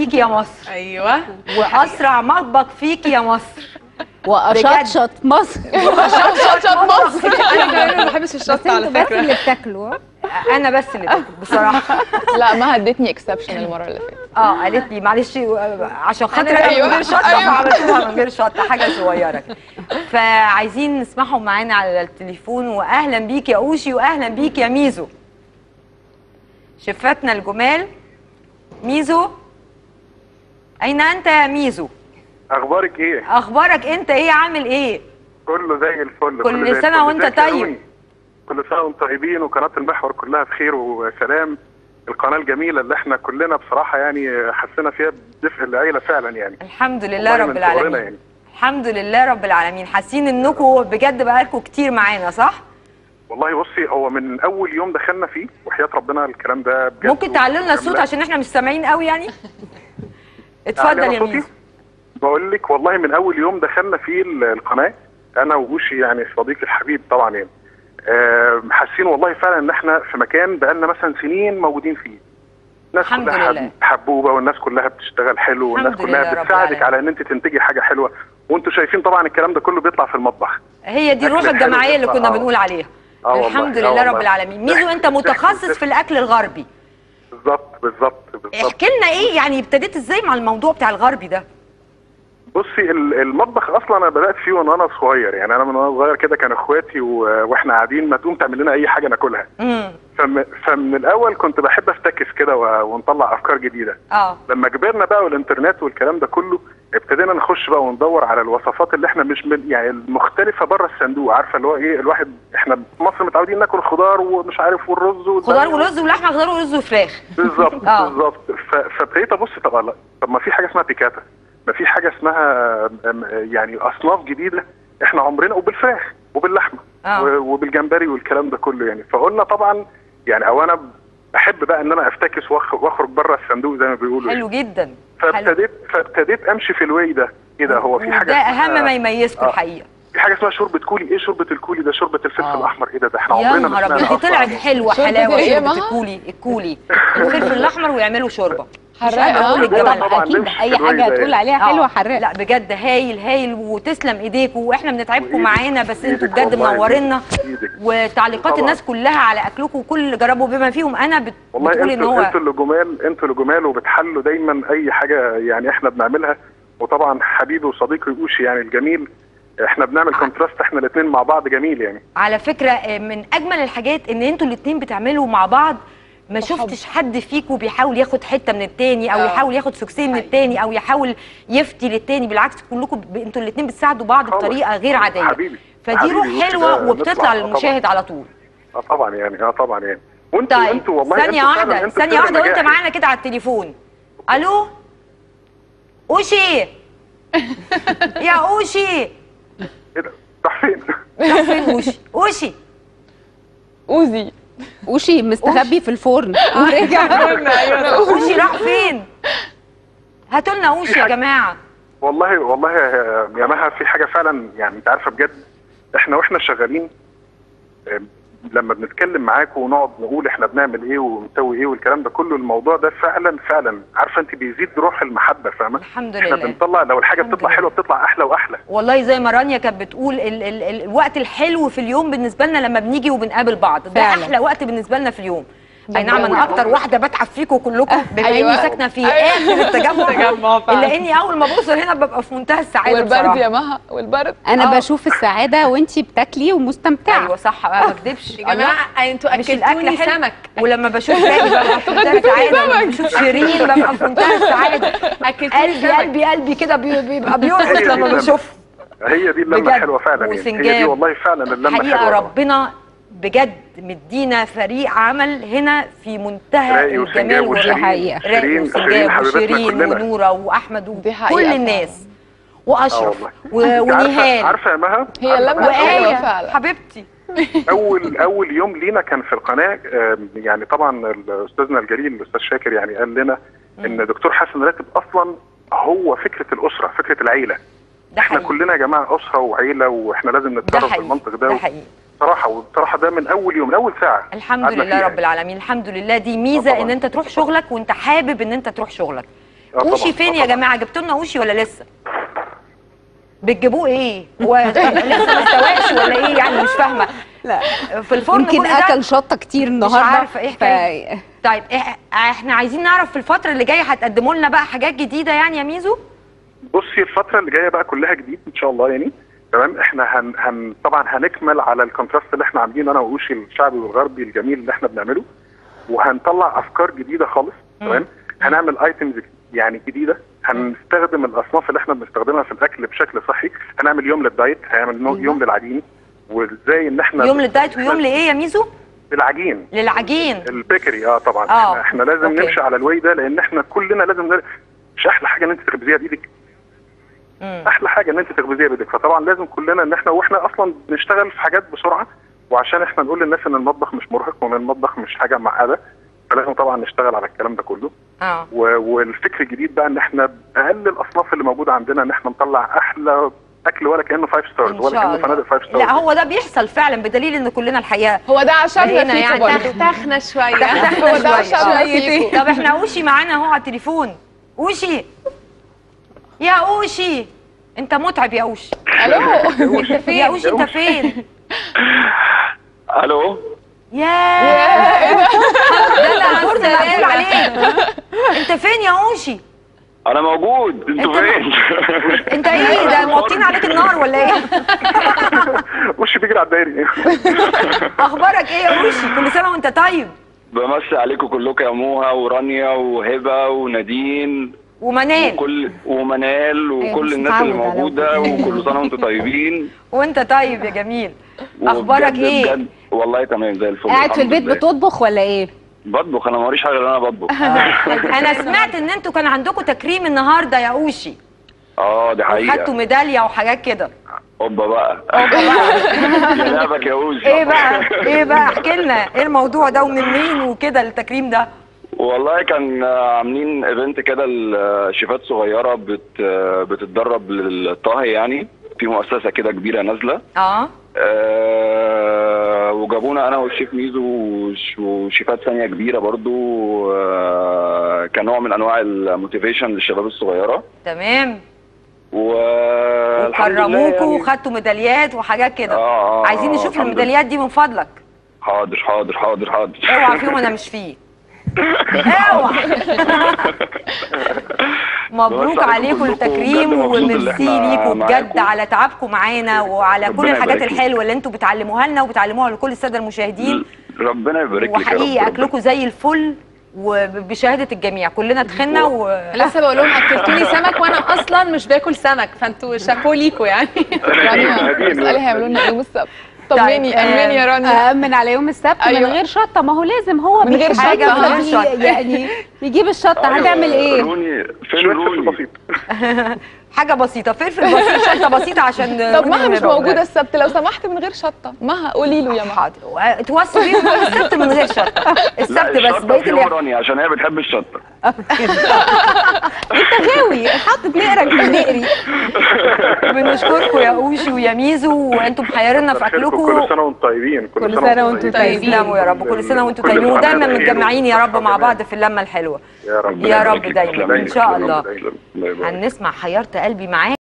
فيكي يا مصر. ايوه. واسرع مطبخ فيكي يا مصر. واشطشط مصر. شطشط مصر. انا ما بحبش الشطه على بس فكره. اللي بتاكله. انا بس اللي باكل بصراحه. لا ما ادتني اكسبشن المره اللي فاتت. قالت لي معلش عشان خاطر أيوة. من غير شطه فعملتها من غير شطه حاجه صغيره كده. فعايزين نسمعهم معانا على التليفون. واهلا بيك يا اوشي واهلا بيك يا ميزو. شفتنا الجمال. ميزو اين انت يا ميزو؟ اخبارك ايه؟ اخبارك انت ايه؟ عامل ايه؟ كله زي الفل. كل سنه وانت طيب. كل سنه وانتم طيبين وقناه المحور كلها بخير وسلام. القناه الجميله اللي احنا كلنا بصراحه يعني حسينا فيها بدفء العيله فعلا يعني. الحمد لله رب العالمين. يعني. الحمد لله رب العالمين. حاسين انكم بجد بقالكم كتير معانا صح؟ والله بصي هو من اول يوم دخلنا فيه وحياه ربنا الكلام ده بجد. ممكن تعلوا لنا الصوت عشان احنا مش سامعين قوي يعني؟ اتفضل يا ميزو. بقول لك والله من اول يوم دخلنا فيه القناه انا وجوشي يعني صديقي الحبيب طبعا يعني حاسين والله فعلا ان احنا في مكان بقالنا مثلا سنين موجودين فيه. الناس كلها حبوبه والناس كلها بتشتغل حلو والناس كلها بتساعدك على ان انت تنتجي حاجه حلوه وانتوا شايفين طبعا الكلام ده كله بيطلع في المطبخ. هي دي الروح الجماعيه اللي كنا بنقول عليها. الحمد لله رب العالمين. ميزو انت متخصص في الاكل الغربي. بالظبط. احكي لنا ايه يعني ابتديت ازاي مع الموضوع بتاع الغربي ده؟ بصي المطبخ اصلا انا بدات فيه وانا صغير يعني انا من وانا صغير كده كان اخواتي واحنا قاعدين ما تقوم تعمل لنا اي حاجه ناكلها. فمن الاول كنت بحب افتكس كده ونطلع افكار جديده. لما كبرنا بقى والانترنت والكلام ده كله ابتدينا نخش بقى وندور على الوصفات اللي احنا مش يعني المختلفه بره الصندوق. عارفه اللي هو ايه الواحد احنا في مصر متعودين ناكل خضار ومش عارف والرز خضار ورز ولحمه خضار ورز وفراخ. بالظبط. فابتديت ابص طب ما في حاجه اسمها بيكاتا. ما في حاجه اسمها يعني اصناف جديده احنا عمرنا وبالفراخ وباللحمه وبالجمبري والكلام ده كله يعني. فقلنا طبعا يعني او انا بحب بقى ان انا افتكس واخرج بره الصندوق زي ما بيقولوا. حلو جدا. فابتديت امشي في الواي ده. ايه ده هو في حاجه ده اهم ما يميزكم الحقيقه. في حاجه اسمها شوربه كولي. ايه شوربه الكولي ده؟ شوربه الفلفل الاحمر. ايه ده احنا عمرنا ما سمعنا. دي طلعت حلوه حلاوه شوربه الكولي الفلفل الاحمر ويعملوا شوربه حراقه. اكيد اي حاجه هتقول عليها حلوه حراقه. لا بجد هايل وتسلم ايديكم واحنا بنتعبكم معانا بس انتوا بجد منورينا وتعليقات الناس كلها على اكلكم وكل اللي جربوا بما فيهم انا بتقول ان هو انتوا اللي جمال وبتحلوا دايما اي حاجه يعني احنا بنعملها. وطبعا حبيبي وصديقي اوشي يعني الجميل احنا بنعمل كونتراست احنا الاثنين مع بعض جميل يعني. على فكره من اجمل الحاجات ان انتوا الاثنين بتعملوا مع بعض. ما شفتش حد فيكم بيحاول ياخد حته من التاني او يحاول ياخد سكسين من التاني او يحاول يفتي للتاني. بالعكس كلكم انتوا الاثنين بتساعدوا بعض بطريقه غير عاديه. حبيبي. فدي روح حلوه وبتطلع للمشاهد على طول. طبعا يعني وانتوا والله ثانيه واحده وانت معانا كده على التليفون. الو اوشي يا اوشي. ايه ده؟ راح فين؟ اوشي اوشي مستخبي في الفرن ورجع. اوشي راح فين؟ هاتوا لنا اوشي يا جماعه. والله يا مها في حاجه فعلا يعني انت عارفه بجد احنا واحنا شغالين لما بنتكلم معاكم ونقعد نقول احنا بنعمل ايه ونسوي ايه والكلام ده كله الموضوع ده فعلا عارفه انت بيزيد روح المحبه فاهمه. الحمد لله. احنا بنطلع لو الحاجه بتطلع حلوه بتطلع احلى واحلى. والله زي ما رانيا كانت بتقول الوقت الحلو في اليوم بالنسبه لنا لما بنيجي وبنقابل بعض ده احلى وقت بالنسبه لنا في اليوم. اي نعم انا اكتر واحده بتعب فيكم كلكم بما اني ساكنه في اخر التجمع الا اني اول ما بوصل هنا ببقى في منتهى السعاده. والبرد يا مها والبرد انا بشوف السعاده وانتي بتاكلي ومستمتعه. ايوه صح ما اكدبش يا جماعه انتوا اكلتوني سمك ولما بشوف باقي ببقى في منتهى السعاده ولما بشوف شيرين ببقى في منتهى السعاده. قلبي كده بيبقى بيرقص لما بشوفه. هي دي اللمه الحلوه فعلا يعني. هي دي والله فعلا اللمه الحلوه. حقيقه ربنا بجد مدينا فريق عمل هنا في منتهى الجمال والحقيقه. وشيرين ونوره واحمد وكل الناس واشرف ونهال. عارفه يا مها هي اللمه وآية حبيبتي. اول يوم لينا كان في القناه يعني طبعا استاذنا الجليل الاستاذ شاكر يعني قال لنا ان دكتور حسن راتب اصلا هو فكره الاسره فكره العيله. احنا كلنا يا جماعه اسره وعيله واحنا لازم نتصرف في المنطق ده. بصراحه ده من اول يوم من اول ساعه. الحمد لله رب العالمين. الحمد لله دي ميزه ان انت تروح شغلك وانت حابب ان انت تروح شغلك. اوشي فين يا جماعه؟ جبتوا لنا اوشي ولا لسه؟ بتجيبوه ايه؟ هو لسه ما استواش ولا ايه يعني؟ مش فاهمه. لا في الفرن يمكن اكل شطه كتير النهارده. مش عارفه ايه حكايه. طيب احنا عايزين نعرف في الفتره اللي جايه هتقدموا لنا بقى حاجات جديده يعني يا ميزو؟ بصي الفتره اللي جايه بقى كلها جديد ان شاء الله يعني. تمام. احنا طبعا هنكمل على الكونتراست اللي احنا عاملينه انا واوشي الشعبي والغربي الجميل اللي احنا بنعمله، وهنطلع افكار جديده خالص. تمام. هنعمل ايتمز يعني جديده، هنستخدم الاصناف اللي احنا بنستخدمها في الاكل بشكل صحي. هنعمل يوم للدايت، هنعمل يوم للعجين، وازاي ان احنا يوم للدايت ويوم لايه يا ميزو؟ للعجين. للعجين البيكري طبعا. احنا لازم نمشي على الواي ده، لان احنا كلنا لازم مش احلى حاجه ان انت تخبزيها بايدك. احلى حاجه ان انت تخبزيها بايدك، فطبعا لازم كلنا ان واحنا اصلا بنشتغل في حاجات بسرعه، وعشان احنا نقول للناس ان المطبخ مش مرهق وان المطبخ مش حاجه معقده، فلازم طبعا نشتغل على الكلام ده كله. والفكر الجديد بقى ان احنا باقل الاصناف اللي موجوده عندنا ان احنا نطلع احلى اكل، ولا كانه 5 ستارز ولا كانه فنادق 5 ستارز. لا هو ده بيحصل فعلا، بدليل ان كلنا الحقيقه هو ده عشان يعني تختخنا شويه. هو ده عشان طب احنا اوشي معانا اهو على التليفون. اوشي يا اوشي، انت متعب يا اوشي. الو انت فين يا اوشي؟ انت فين؟ الو يا ده انا هقول عليك. انت فين يا اوشي؟ انا موجود. انتوا فين؟ انت ايه ده موطين عليك النار ولا ايه؟ وشي بيجري على الدايري. اخبارك ايه يا اوشي؟ كل سنه وانت طيب. بمسي عليكم كلكم يا موها ورانيا وهبه ونادين ومنال ومنال وكل الناس اللي موجوده، وكل سنه وانتم طيبين. وانت طيب يا جميل. اخبارك ايه؟ بجد والله تمام زي الفل. قاعد في البيت بتطبخ ولا ايه؟ بطبخ. انا موريش حاجه غير انا بطبخ. انا سمعت ان انتوا كان عندكم تكريم النهارده يا اوشي. دي حقيقه. خدتوا ميداليه وحاجات كده. اوبا بقى. يا لعبك يا اوشي. ايه بقى احكي لنا ايه الموضوع ده ومن مين وكده التكريم ده؟ والله كان عاملين ايفنت كده لشيفات صغيره بتتدرب للطهي يعني، في مؤسسه كده كبيره نازله. وجابونا انا والشيف ميزو وشيفات ثانيه كبيره برضو، كنوع من انواع الموتيفيشن للشباب الصغيره. تمام. وكرموكوا وخدتوا ميداليات وحاجات كده. عايزين نشوف الميداليات دي من فضلك. حاضر حاضر حاضر حاضر. اوعى فيهم انا مش فيه. اوعى. مبروك عليكم التكريم، وميرسي ليكم بجد على تعبكم معانا وعلى كل الحاجات الحلوه اللي انتوا بتعلموها لنا وبتعلموها لكل الساده المشاهدين. ربنا يبارك لك. وحقيقي اكلكم زي الفل وبشهاده الجميع، كلنا تخنا لسه بقول لهم اكلتوني سمك وانا اصلا مش باكل سمك، فانتوا شابو ليكوا يعني. رانيا اسالي هيعملوا لنا يوم السبت. طمني امني يا رانيا. امن على يوم السبت من غير شطه. ما هو لازم هو من غير حاجه يعني يجيب الشطه. هتعمل ايه؟ فين روني؟ حاجه بسيطه، فلفل بسيط، شطه بسيطه عشان. طب مها مش موجوده السبت لو سمحت من غير شطه. مها قولي له يا مها. حاضر. توصي بيهم السبت من غير شطه. السبت بس بقيه رانيا عشان هي بتحب الشطه. انت غاوي حاطط نقرك في النقري. بنشكركم يا اوشي ويا ميزو، وانتم محيريننا في اكلكم. كل سنه وانتم طيبين. كل سنه وانتم طيبين. تسلموا يا رب. كل سنه وانتم طيبين، ودايما متجمعين يا رب مع بعض في اللمه الحلوه. يا رب يا رب دايما ان شاء الله. الله يبارك. هنسمع حيرت قلبي معاك.